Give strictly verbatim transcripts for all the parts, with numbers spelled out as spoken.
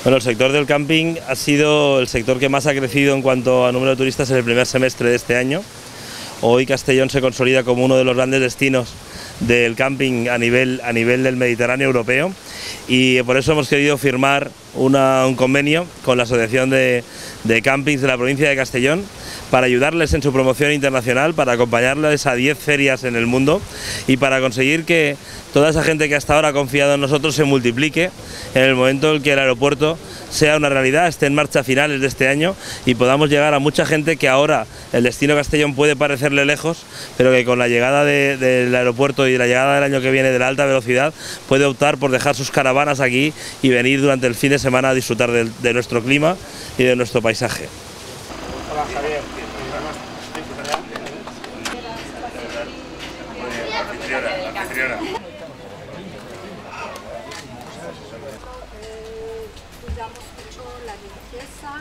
Bueno, el sector del camping ha sido el sector que más ha crecido en cuanto a número de turistas en el primer semestre de este año. Hoy Castellón se consolida como uno de los grandes destinos del camping a nivel, a nivel del Mediterráneo europeo, y por eso hemos querido firmar una, un convenio con la Asociación de, de Campings de la provincia de Castellón para ayudarles en su promoción internacional, para acompañarles a diez ferias en el mundo y para conseguir que toda esa gente que hasta ahora ha confiado en nosotros se multiplique en el momento en que el aeropuerto sea una realidad, esté en marcha a finales de este año y podamos llegar a mucha gente que ahora el destino Castellón puede parecerle lejos, pero que con la llegada de, del aeropuerto y la llegada del año que viene de la alta velocidad puede optar por dejar sus caravanas aquí y venir durante el fin de semana a disfrutar de, de nuestro clima y de nuestro paisaje. Hola, Javier. Cuidamos mucho la limpieza.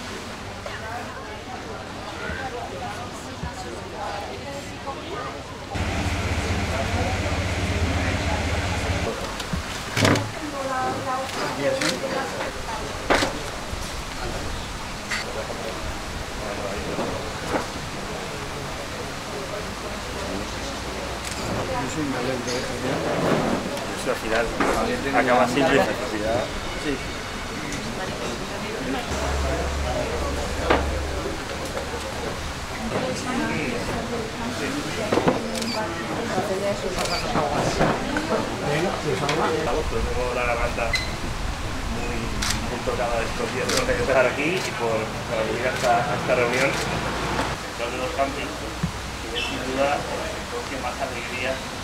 Eso al final acaba simple y necesidad. Sí. Tengo la garganta muy, muy tocada de estos días. Tengo que empezar aquí y por, por venir a esta, a esta reunión. El sector de los campings es sin duda el sector que más alegría